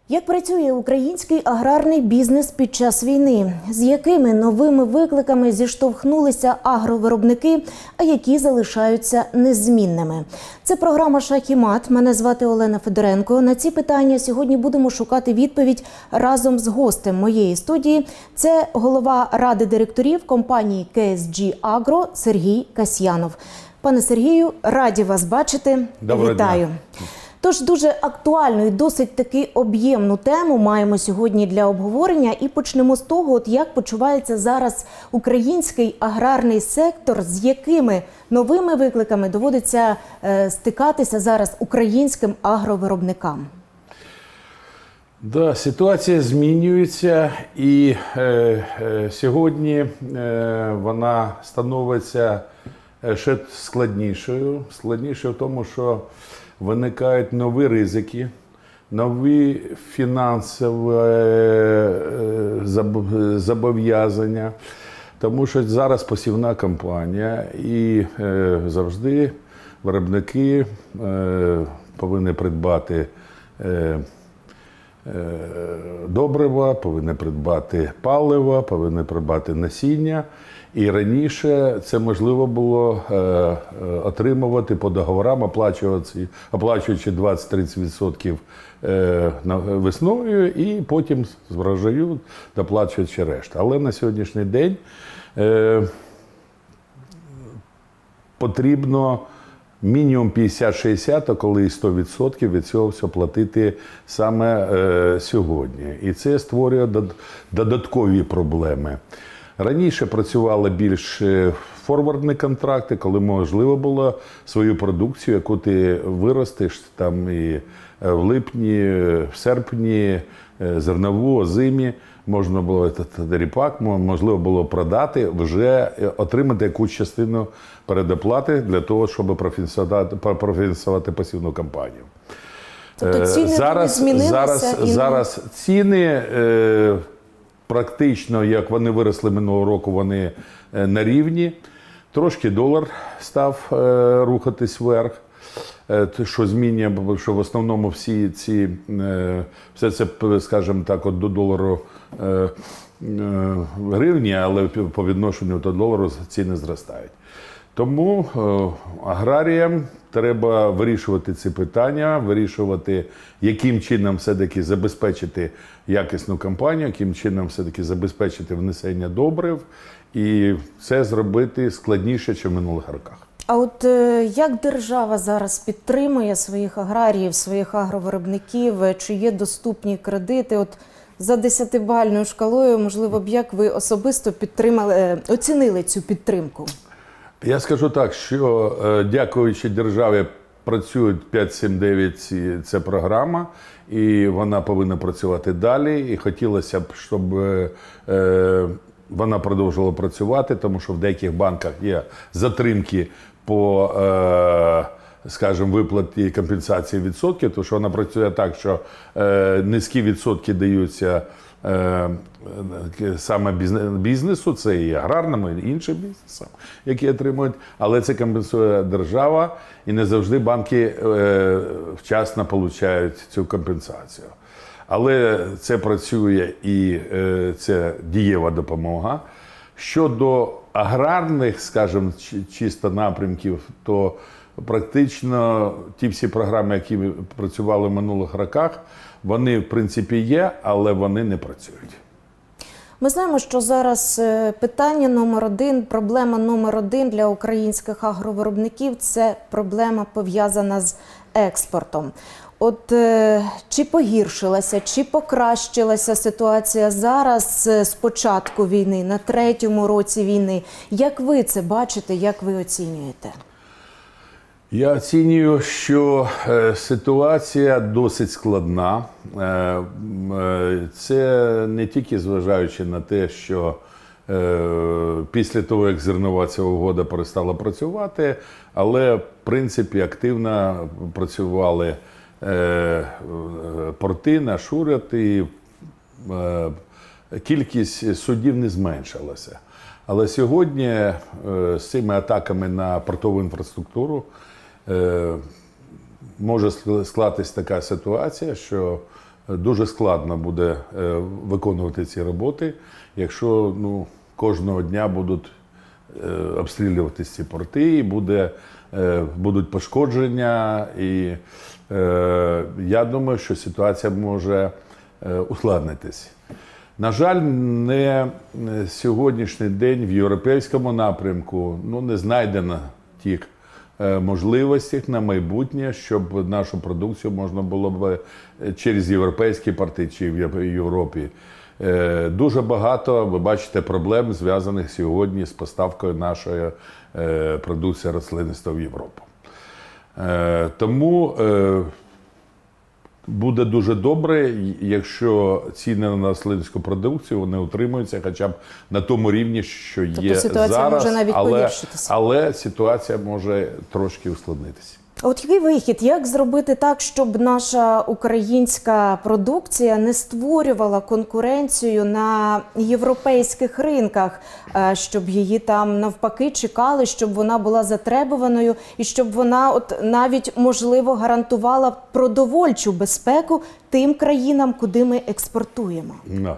Як працює український аграрний бізнес під час війни? З якими новими викликами зіштовхнулися агровиробники, а які залишаються незмінними? Це програма «Шах і мат». Мене звати Олена Федоренко. На ці питання сьогодні будемо шукати відповідь разом з гостем моєї студії. Це голова ради директорів компанії KSG Agro Сергій Касьянов. Пане Сергію, раді вас бачити. Доброго Вітаю. дня. Тож дуже актуальну і досить таки об'ємну тему маємо сьогодні для обговорення. І почнемо з того, як почувається зараз український аграрний сектор, з якими новими викликами доводиться стикатися зараз українським агровиробникам. Да, ситуація змінюється і сьогодні вона становиться ще складнішою. Складнішою в тому, що виникають нові ризики, нові фінансові зобов'язання, тому що зараз посівна кампанія і завжди виробники повинні придбати добрива, повинні придбати паливо, повинні придбати насіння. І раніше це можливо було отримувати по договорам, оплачуючи 20-30% весною і потім з врожаю доплачуючи решту. Але на сьогоднішній день потрібно мінімум 50-60, а коли і 100% від цього все платити саме сьогодні. І це створює додаткові проблеми. Раніше працювали більш форвардні контракти, коли можливо було свою продукцію, яку ти виростиш там і в липні, в серпні, зернову, озимі, можна було ріпак, можливо було продати, вже отримати якусь частину передоплати для того, щоб профінансувати посівну кампанію. Тобто ціни змінилися? Зараз ціни практично, як вони виросли минулого року, вони на рівні. Трошки долар став рухатись вверх, що змінює, що в основному все це, скажімо так, от до долару гривні, але по відношенню до долару ціни зростають. Тому аграріям треба вирішувати ці питання, вирішувати, яким чином все-таки забезпечити якісну кампанію, яким чином все-таки забезпечити внесення добрив. І це зробити складніше, ніж в минулих роках. А от як держава зараз підтримує своїх аграріїв, своїх агровиробників? Чи є доступні кредити? От за 10-бальною шкалою, можливо б, як ви особисто оцінили цю підтримку? Я скажу так, що дякуючи державі, працюють 5-7-9 ця програма, і вона повинна працювати далі. І хотілося б, щоб вона продовжувала працювати, тому що в деяких банках є затримки по, скажімо, виплаті компенсації відсотків, тому що вона працює так, що низькі відсотки даються саме бізнесу, це і аграрному, і іншим бізнесам, які отримують, але це компенсує держава, і не завжди банки вчасно отримують цю компенсацію. Але це працює і це дієва допомога. Щодо аграрних, скажімо, чисто напрямків, то практично ті всі програми, які працювали в минулих роках, вони, в принципі, є, але вони не працюють. Ми знаємо, що зараз питання номер один, проблема номер один для українських агровиробників – це проблема пов'язана з експортом. От чи погіршилася, чи покращилася ситуація зараз з початку війни, на 3-му році війни? Як ви це бачите, як ви оцінюєте? Я оцінюю, що ситуація досить складна. Це не тільки зважаючи на те, що після того, як зернова ця угода перестала працювати, але, в принципі, активно працювали порти, наш уряд, і кількість судів не зменшилася. Але сьогодні з цими атаками на портову інфраструктуру може скластися така ситуація, що дуже складно буде виконувати ці роботи, якщо кожного дня будуть обстрілюватися ці порти, і будуть пошкодження. І я думаю, що ситуація може ускладнитись. На жаль, не сьогоднішній день в європейському напрямку не знайдено тих можливостей на майбутнє, щоб нашу продукцію можна було б через європейські порти чи в Європі. Дуже багато, ви бачите, проблем, зв'язаних сьогодні з поставкою нашої продукції рослинництва в Європу. Тому буде дуже добре, якщо ціни на рослинницьку продукцію вони утримуються хоча б на тому рівні, що є ситуація зараз, може навіть погіршитися. Але ситуація може трошки ускладнитися. А от який вихід? Як зробити так, щоб наша українська продукція не створювала конкуренцію на європейських ринках, щоб її там навпаки чекали, щоб вона була затребуваною і щоб вона навіть, можливо, гарантувала продовольчу безпеку тим країнам, куди ми експортуємо?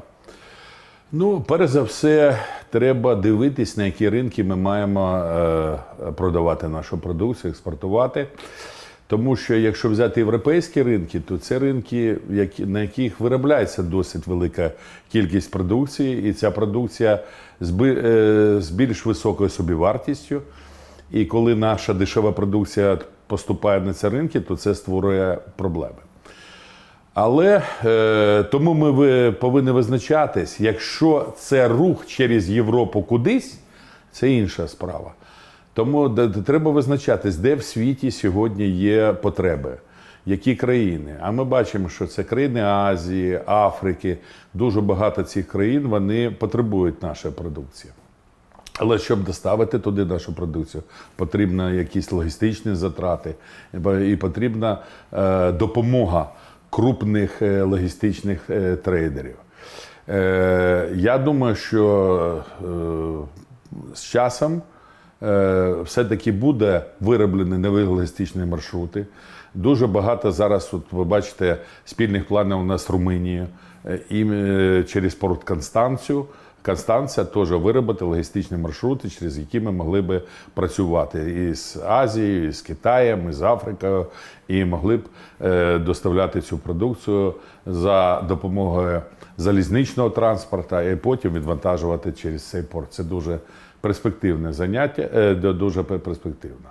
Перш за все, треба дивитись, на які ринки ми маємо продавати нашу продукцію, експортувати. Тому що, якщо взяти європейські ринки, то це ринки, на яких виробляється досить велика кількість продукції, і ця продукція з більш високою собівартістю. І коли наша дешева продукція поступає на ці ринки, то це створює проблеми. Але тому ми повинні визначатись, якщо це рух через Європу кудись, це інша справа. Тому треба визначатись, де в світі сьогодні є потреби, які країни. А ми бачимо, що це країни Азії, Африки, дуже багато цих країн, вони потребують нашої продукції. Але щоб доставити туди нашу продукцію, потрібні якісь логістичні затрати і потрібна допомога крупних логістичних трейдерів. Я думаю, що з часом все-таки буде вироблені нові логістичні маршрути. Дуже багато зараз, ви бачите, спільних планів у нас з Румунією і через порт Констанція теж виробити логістичні маршрути, через які ми могли б працювати і з Азією, і з Китаєм, і з Африкою, і могли б доставляти цю продукцію за допомогою залізничного транспорту і потім відвантажувати через цей порт. Це дуже перспективне заняття, дуже перспективно.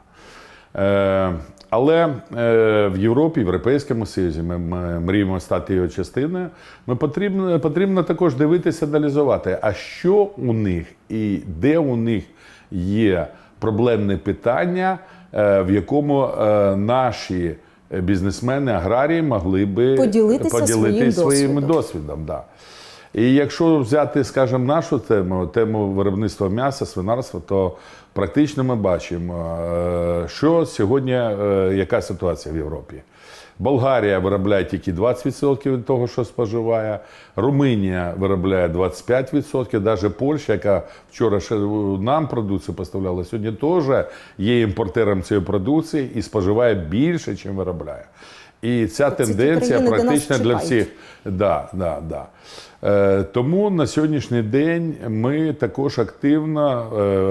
Але в Європі, в Європейському Союзі ми мріємо стати його частиною. Потрібно також дивитися, аналізувати, а що у них і де у них є проблемне питання, в якому наші бізнесмени, аграрії могли би поділитися своїм досвідом. Да. І якщо взяти, скажімо, нашу тему виробництва м'яса, свинарства, то практично ми бачимо, що сьогодні, яка ситуація в Європі. Болгарія виробляє тільки 20% від того, що споживає, Румунія виробляє 25%, навіть Польща, яка вчора ще нам продукцію поставляла, сьогодні теж є імпортером цієї продукції і споживає більше, ніж виробляє. І ця тенденція практично для всіх. Да. Тому на сьогоднішній день ми також активно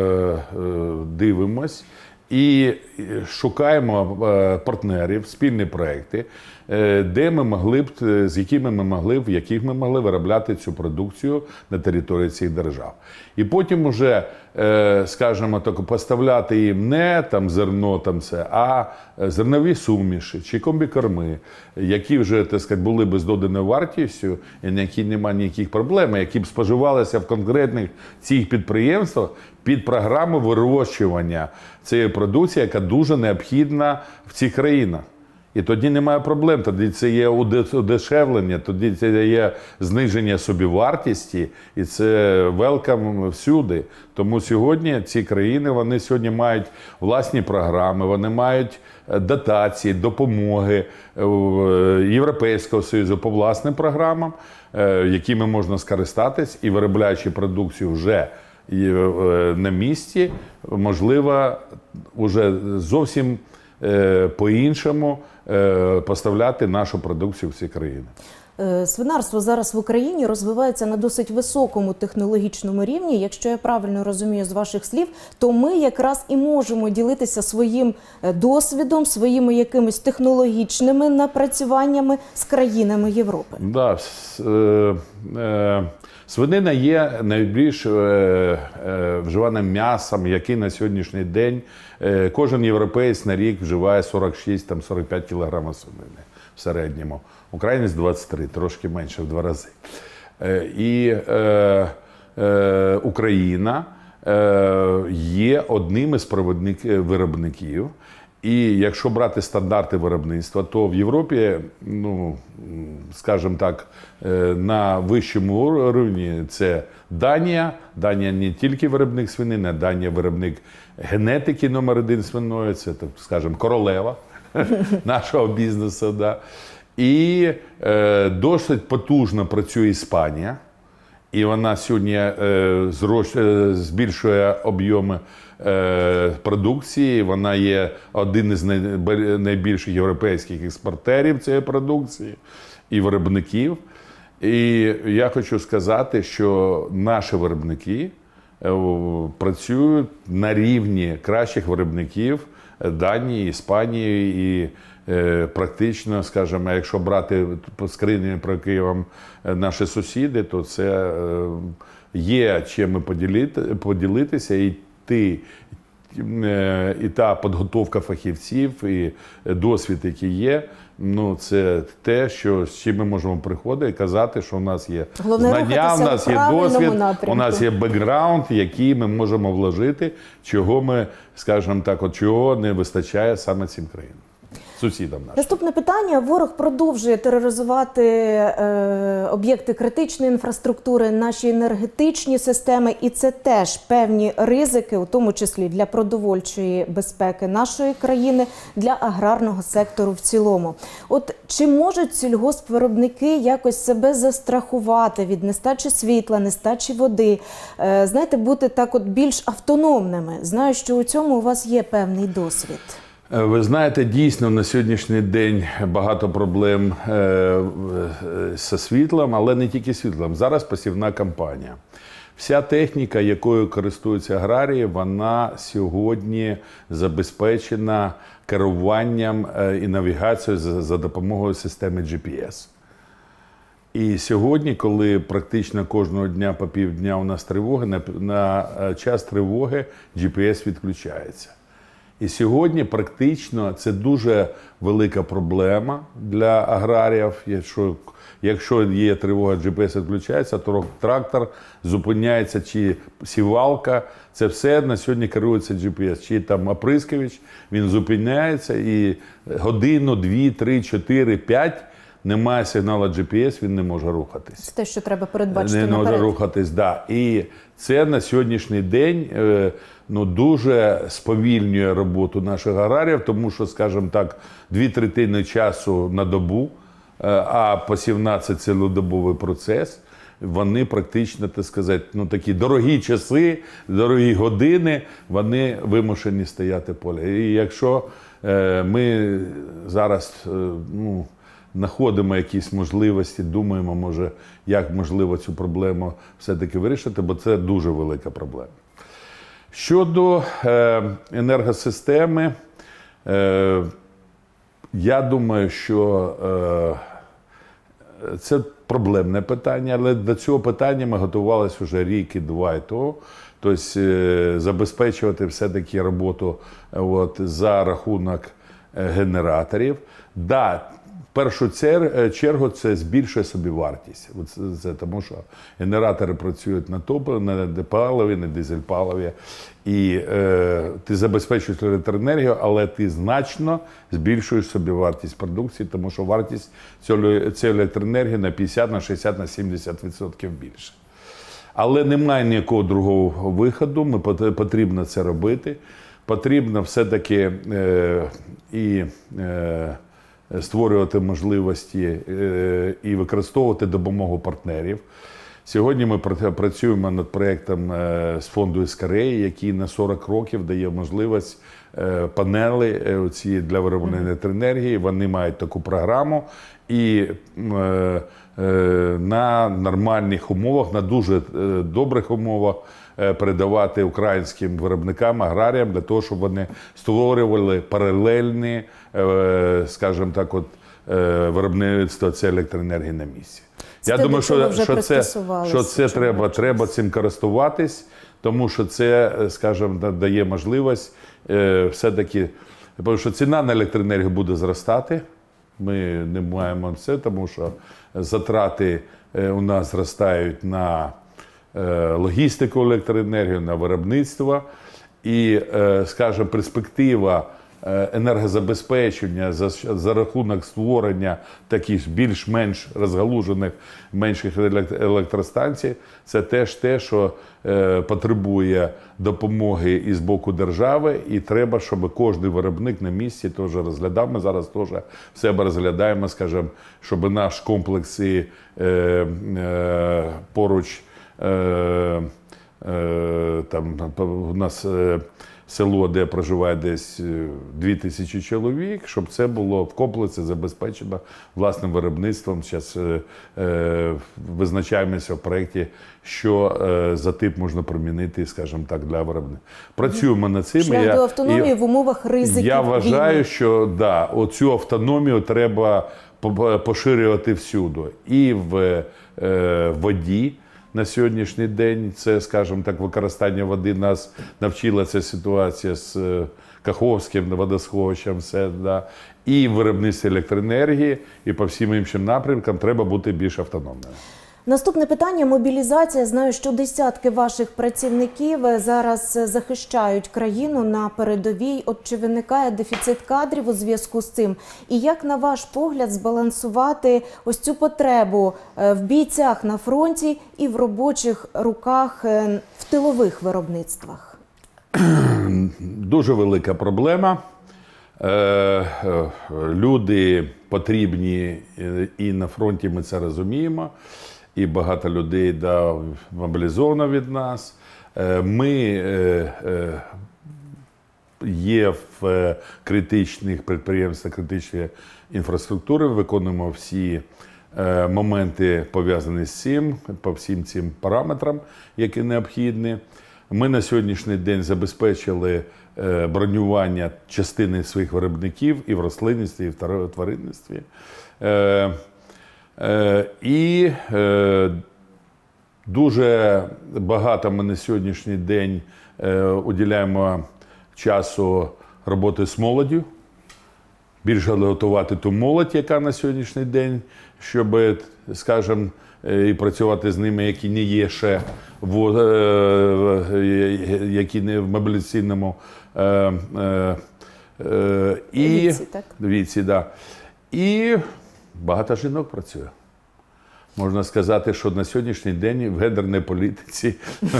дивимось і шукаємо партнерів, спільні проекти, де ми могли б, з якими ми могли, в яких ми могли виробляти цю продукцію на території цих держав. І потім уже, скажімо так, поставляти їм не там зерно, а зернові суміші чи комбікорми, які вже, так сказати, були б з доданою вартістю, і на які немає ніяких проблем, які б споживалися в конкретних цих підприємствах під програму вирощування цієї продукції, яка дуже необхідна в цих країнах. І тоді немає проблем, тоді це є удешевлення, тоді це є зниження собівартості, і це велкам всюди. Тому сьогодні ці країни, вони сьогодні мають власні програми, вони мають дотації, допомоги Європейського Союзу по власним програмам, якими можна скористатись, і виробляючи продукцію вже на місці, можливо, вже зовсім по-іншому поставляти нашу продукцію в ці країни. Свинарство зараз в Україні розвивається на досить високому технологічному рівні. Якщо я правильно розумію з ваших слів, то ми якраз і можемо ділитися своїм досвідом, своїми якимись технологічними напрацюваннями з країнами Європи. Да, свинина є найбільш вживаним м'ясом, який на сьогоднішній день кожен європеєць на рік вживає 46-45 кг свинини в середньому. Українець 23, трошки менше, в 2 рази. І Україна є одним із виробників. І якщо брати стандарти виробництва, то в Європі, ну, скажімо так, на вищому рівні це Данія. Данія не тільки виробник свинини, а Данія виробник генетики номер 1 свиної, це, так скажімо, королева нашого бізнесу. Да. І досить потужно працює Іспанія. І вона сьогодні збільшує об'єми продукції. Вона є один із найбільших європейських експортерів цієї продукції і виробників. І я хочу сказати, що наші виробники працюють на рівні кращих виробників Данії, Іспанії і практично, скажімо, якщо брати скрині, про які вам наші сусіди, то це є чим поділитися, і та підготовка фахівців, і досвід, який є, ну, це те, з чим ми можемо приходити і казати, що у нас є знання, у нас є досвід, у нас є бекграунд, який ми можемо вложити, чого ми, скажімо так, чого не вистачає саме цим країнам. Сусідам нашим. Наступне питання. Ворог продовжує тероризувати об'єкти критичної інфраструктури, наші енергетичні системи, і це теж певні ризики, у тому числі для продовольчої безпеки нашої країни, для аграрного сектору в цілому. От чи можуть сільгоспвиробники якось себе застрахувати від нестачі світла, нестачі води, знаєте, бути так от більш автономними? Знаю, що у цьому у вас є певний досвід. Ви знаєте, дійсно, на сьогоднішній день багато проблем зі світлом, але не тільки світлом. Зараз посівна кампанія. Вся техніка, якою користуються аграрії, вона сьогодні забезпечена керуванням і навігацією за допомогою системи GPS. І сьогодні, коли практично кожного дня по півдня у нас тривоги, на час тривоги GPS відключається. І сьогодні практично це дуже велика проблема для аграріїв. Якщо є тривога, GPS відключається, то трактор зупиняється, чи сівалка, це все на сьогодні керується GPS. Чи там оприскувач, він зупиняється і годину, 2, 3, 4, 5 немає сигналу GPS, він не може рухатись. Це те, що треба передбачити наперед. Не може рухатись, да. І це на сьогоднішній день дуже сповільнює роботу наших аграріїв, тому що, скажімо так, 2/3 часу на добу, а посівна – це цілодобовий процес. Вони практично, так сказати, такі дорогі часи, дорогі години, вони вимушені стояти в полі. І якщо ми зараз знаходимо якісь можливості, думаємо, може, як можливо цю проблему все-таки вирішити, бо це дуже велика проблема. Щодо енергосистеми, я думаю, що це проблемне питання, але до цього питання ми готувалися вже рік і 2 і того. Тобто забезпечувати все-таки роботу за рахунок генераторів. Да, в першу чергу це збільшує собівартість. Тому що генератори працюють на паливі, на дизель-паливі. І ти забезпечуєш електроенергію, але ти значно збільшуєш собівартість продукції, тому що вартість цієї електроенергії на 50, на 60, на 70% більше. Але немає ніякого другого виходу, потрібно це робити. Потрібно все-таки створювати можливості і використовувати допомогу партнерів. Сьогодні ми працюємо над проєктом з фонду СКРЕ, який на 40 років дає можливість панели оці для вироблення електроенергії, вони мають таку програму і на нормальних умовах, на дуже добрих умовах передавати українським виробникам, аграріям, для того, щоб вони створювали паралельні, скажімо так, виробництво цієї електроенергії на місці. Я думаю, що це треба цим користуватись, тому що це, скажімо, дає можливість все-таки, тому що ціна на електроенергію буде зростати. Ми не маємо це, тому що затрати у нас зростають на логістику електроенергії, на виробництво. І, скажімо, перспектива енергозабезпечення за рахунок створення таких більш-менш розгалужених менших електростанцій, це теж те, що потребує допомоги і з боку держави, і треба, щоб кожен виробник на місці теж розглядав. Ми зараз теж в себе розглядаємо, скажімо, щоб наш комплекс і поруч там у нас село, де проживає десь 2000 чоловік, щоб це було в комплексі забезпечено власним виробництвом. Зараз визначаємося в проєкті, що за тип можна примінити, скажімо так, для виробництва. Працюємо над цим. Шлях до автономії в умовах ризиків. Я вважаю, що да, оцю автономію треба поширювати всюди. І в воді. На сьогоднішній день це, скажімо так, використання води нас навчила ця ситуація з Каховським водосховищем, все, да. І в виробництві електроенергії, і по всім іншим напрямкам треба бути більш автономним. Наступне питання – мобілізація. Знаю, що десятки ваших працівників зараз захищають країну на передовій. От чи виникає дефіцит кадрів у зв'язку з цим? І як, на ваш погляд, збалансувати ось цю потребу в бійцях на фронті і в робочих руках в тилових виробництвах? Дуже велика проблема. Люди потрібні і на фронті, ми це розуміємо. І багато людей мобілізовано від нас. Ми є в критичних підприємствах, критичної інфраструктури, виконуємо всі моменти, пов'язані з цим, по всім цим параметрам, які необхідні. Ми на сьогоднішній день забезпечили бронювання частини своїх виробників і в рослинництві, і в тваринництві. І дуже багато ми на сьогоднішній день уділяємо часу роботи з молоддю, більше готувати ту молодь, яка на сьогоднішній день, щоб, скажімо, і працювати з ними, які не є ще які не в мобілізаційному віці, да. І багато жінок працює. Можна сказати, що на сьогоднішній день в гендерній політиці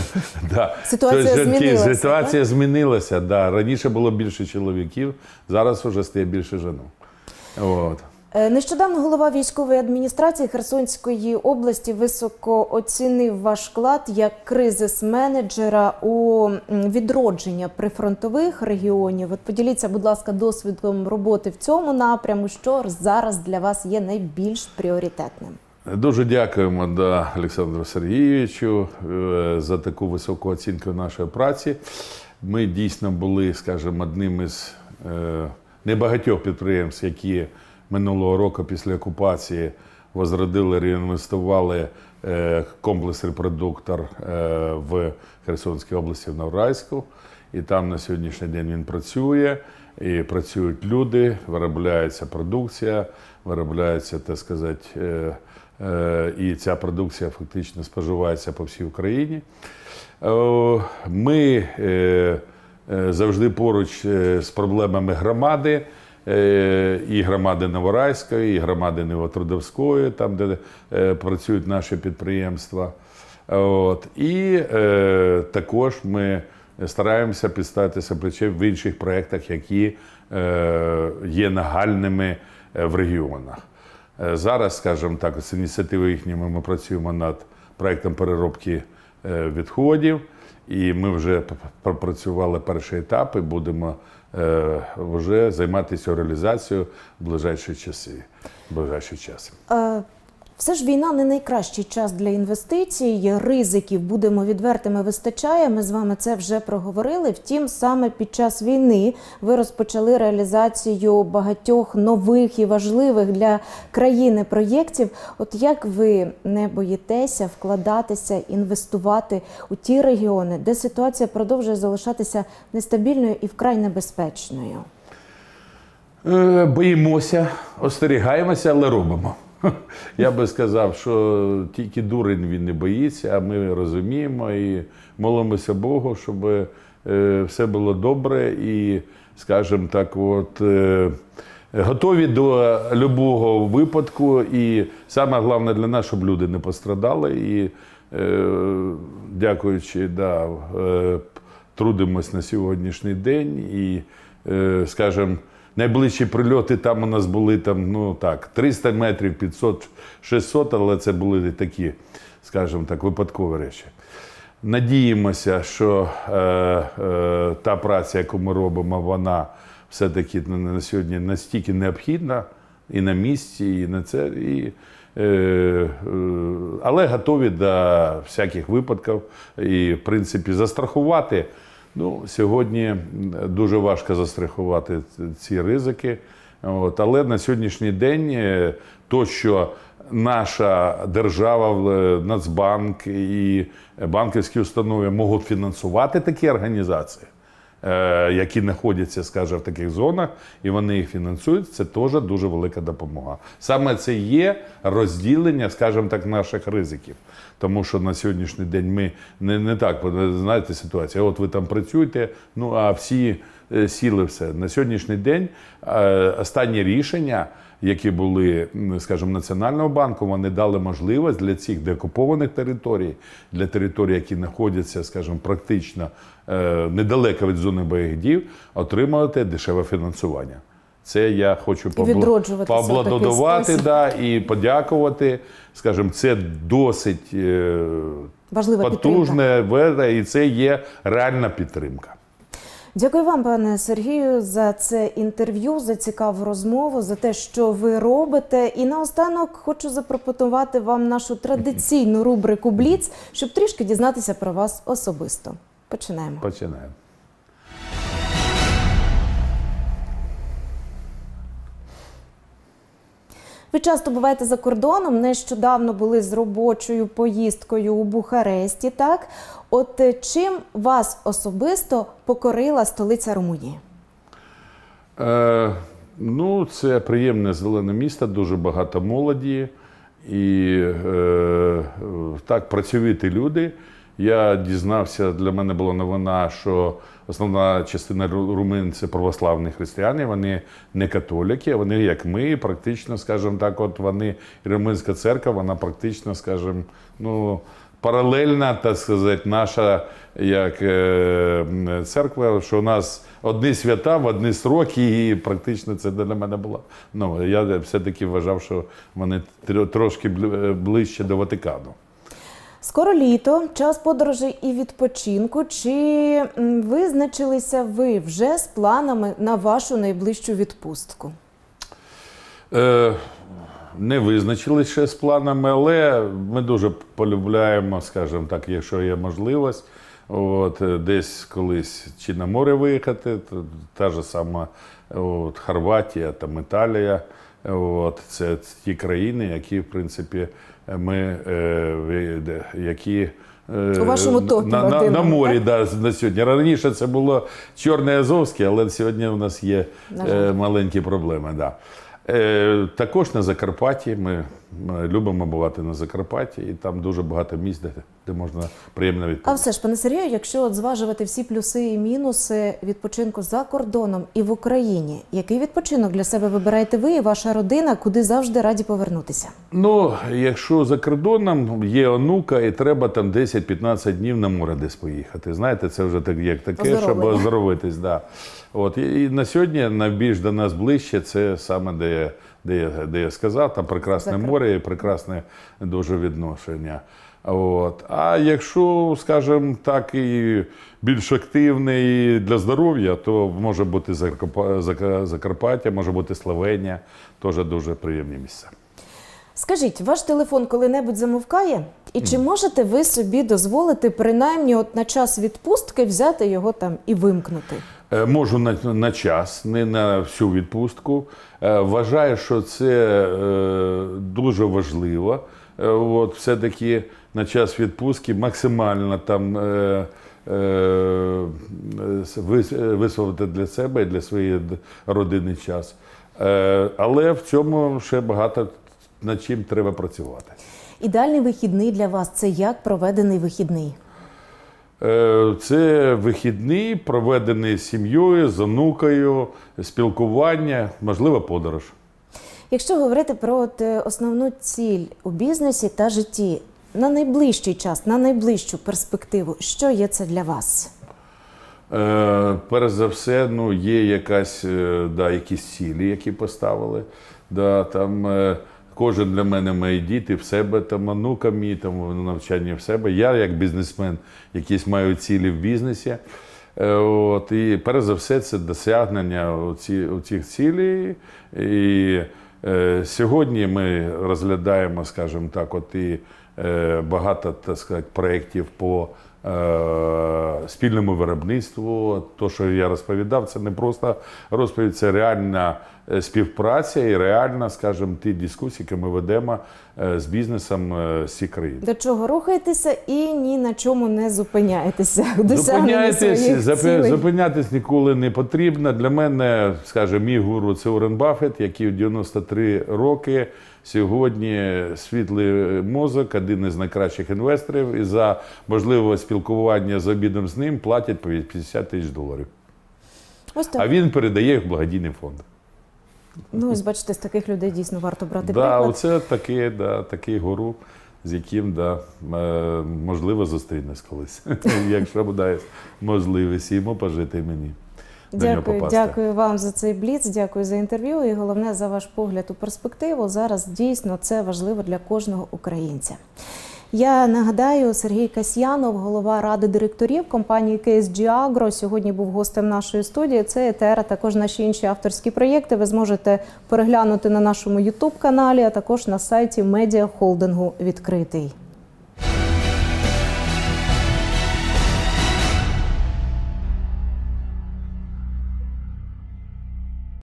ситуація змінилася. Да. Раніше було більше чоловіків, зараз вже стає більше жінок. От. Нещодавно голова військової адміністрації Херсонської області високо оцінив ваш вклад як кризис-менеджера у відродження прифронтових регіонів. От поділіться, будь ласка, досвідом роботи в цьому напрямку, що зараз для вас є найбільш пріоритетним. Дуже дякуємо Олександру Сергійовичу за таку високу оцінку нашої праці. Ми дійсно були, скажімо, одним із небагатьох підприємств, які минулого року після окупації возродили, реінвестували комплекс репродуктор в Херсонській області, в Новоуральську. І там на сьогоднішній день він працює, і працюють люди, виробляється продукція, виробляється, так сказати, і ця продукція фактично споживається по всій Україні. Ми завжди поруч з проблемами громади, і громади Новоуральської, і громади Новотрудовської, там, де працюють наші підприємства. І також ми стараємося підставитися плече в інших проєктах, які є нагальними в регіонах. Зараз, скажімо так, з ініціативи їхніми ми працюємо над проєктом переробки відходів. І ми вже пропрацювали перший етап і будемо вже займатися реалізацією в ближайші часи. Все ж війна не найкращий час для інвестицій, ризиків, будемо відвертими, вистачає. Ми з вами це вже проговорили. Втім, саме під час війни ви розпочали реалізацію багатьох нових і важливих для країни проєктів. От як ви не боїтеся вкладатися, інвестувати у ті регіони, де ситуація продовжує залишатися нестабільною і вкрай небезпечною? Боїмося, остерігаємося, але робимо. Я би сказав, що тільки дурень він не боїться, а ми розуміємо і молимося Богу, щоб все було добре і, скажімо так, готові до будь-якого випадку. І саме головне для нас, щоб люди не пострадали. І дякуючи, трудимось на сьогоднішній день і, скажімо, найближчі прильоти там у нас були 300 метрів, 500, 600, але це були такі, скажімо так, випадкові речі. Надіємося, що та праця, яку ми робимо, вона все-таки на сьогодні настільки необхідна і на місці, і на це. Але готові до всяких випадків і, в принципі, застрахувати. Сьогодні дуже важко застрахувати ці ризики. Але на сьогоднішній день то, що наша держава, Нацбанк і банківські установи можуть фінансувати такі організації, які знаходяться, скажімо, в таких зонах, і вони їх фінансують, це теж дуже велика допомога. Саме це є розділення, скажімо так, наших ризиків. Тому що на сьогоднішній день ми не так, знаєте, ситуація, от ви там працюєте, а всі сіли все. На сьогоднішній день останні рішення, які були, скажімо, Національного банку, вони дали можливість для цих деокупованих територій, для територій, які знаходяться, скажімо, практично недалеко від зони бойових дій, отримувати дешеве фінансування. Це я хочу поаплодувати і подякувати. Скажімо, це досить потужне, і це є реальна підтримка. Дякую вам, пане Сергію, за це інтерв'ю, за цікаву розмову, за те, що ви робите. І наостанок хочу запропонувати вам нашу традиційну рубрику «Бліц», щоб трішки дізнатися про вас особисто. Починаємо. Ви часто буваєте за кордоном, нещодавно були з робочою поїздкою у Бухаресті, так? От чим вас особисто покорила столиця Румунії? Це приємне зелене місто, дуже багато молоді і так працьовиті люди. Я дізнався, для мене була новина, що основна частина румун – це православні християни, вони не католики, вони, як ми, практично, скажімо так, вони, румунська церква, вона практично, скажімо, паралельна, так сказати, наша як церква, що у нас одні свята в одні сроки, і практично це для мене було. Я все-таки вважав, що вони трошки ближче до Ватикану. Скоро літо, час подорожей і відпочинку. Чи визначилися ви вже з планами на вашу найближчу відпустку? Не визначилися ще з планами, але ми дуже полюбляємо, скажімо так, якщо є можливість, десь колись чи на море виїхати, та ж сама Хорватія, там Італія. Це ті країни, які, в принципі, які у вашому топі на морі на сьогодні. Раніше це було Чорне Азовське, але сьогодні у нас є маленькі проблеми. Також на Закарпатті, ми любимо бувати на Закарпатті, і там дуже багато місць, де можна приємно відпочити. А все ж, пане Сергію, якщо зважувати всі плюси і мінуси відпочинку за кордоном і в Україні, який відпочинок для себе вибираєте ви і ваша родина, куди завжди раді повернутися? Якщо за кордоном є онука і треба там 10-15 днів на море десь поїхати. Знаєте, це вже таке, щоб оздоровитись. І на сьогодні найбільш до нас ближче, це саме, де я сказав, там прекрасне море і прекрасне дуже відношення. От. А якщо, скажімо так, і більш активний для здоров'я, то може бути Закарпаття, може бути Словенія, теж дуже приємні місця. Скажіть, ваш телефон коли-небудь замовкає? І чи можете ви собі дозволити принаймні от на час відпустки взяти його там і вимкнути? Можу на час, не на всю відпустку. Вважаю, що це дуже важливо. От, все-таки на час відпустки максимально там висловити для себе і для своєї родини час. Але в цьому ще багато над чим треба працювати. Ідеальний вихідний для вас – це як проведений вихідний? Це вихідний, проведений з сім'єю, з онукою, спілкування, можливо, подорож. Якщо говорити про основну ціль у бізнесі та житті, на найближчий час, на найближчу перспективу, що є це для вас? Перш за все, є якісь цілі, які поставили. Кожен для мене мої діти в себе, онука мій, навчання в себе. Я, як бізнесмен, якісь маю цілі в бізнесі. І перш за все, це досягнення цих цілей. І сьогодні ми розглядаємо, скажімо так, багато, так сказати, проєктів по спільному виробництву. То, що я розповідав, це не просто розповідь, це реальна співпраця і реальна, скажімо, ті дискусії, які ми ведемо з бізнесом з цієї країни. До чого рухаєтеся і ні на чому не зупиняєтеся у досягненні своїх цілей? Зупинятись ніколи не потрібно. Для мене, скажімо, мій гуру – це Уоррен Баффет, який в 93 роки сьогодні світлий мозок, один із найкращих інвесторів, і за можливе спілкування з обідом з ним платять по $50 тисяч. А він передає їх в благодійний фонд. Ось бачите, з таких людей дійсно варто брати приклад. Оце такий гуру, з яким, можливо, зустрінусь колись, якщо буде можливість йому пожити і мені. Дякую вам за цей бліц, дякую за інтерв'ю і головне за ваш погляд у перспективу. Зараз дійсно це важливо для кожного українця. Я нагадаю, Сергій Касьянов, голова ради директорів компанії KSG Agro, сьогодні був гостем нашої студії. Це ЕТР, а також наші інші авторські проєкти ви зможете переглянути на нашому YouTube-каналі, а також на сайті медіахолдингу «Відкритий».